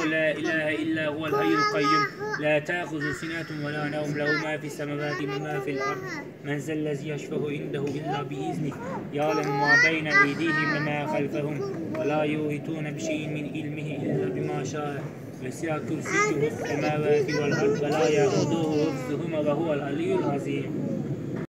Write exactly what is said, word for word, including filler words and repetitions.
لا إله إلا هو الحي القيوم لا تأخذ سنة ولا نوم له ما في السماوات وما في الأرض من ذا الذي يشفع عنده إلا بإذنه يعلم ما بين أيديهم وما خلفهم ولا يحيطون بشيء من علمه إلا بما شاء وسع كرسيه السماوات والأرض ولا يؤوده حفظهما وهو العلي العظيم.